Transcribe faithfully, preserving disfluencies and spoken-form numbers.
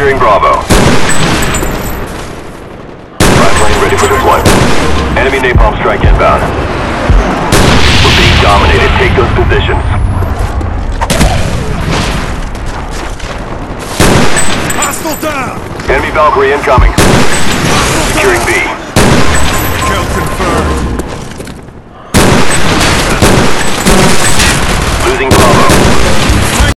Securing Bravo. Rifling ready for deployment. Enemy napalm strike inbound. We're being dominated. Take those positions. Hostile down! Enemy Valkyrie incoming. Securing B.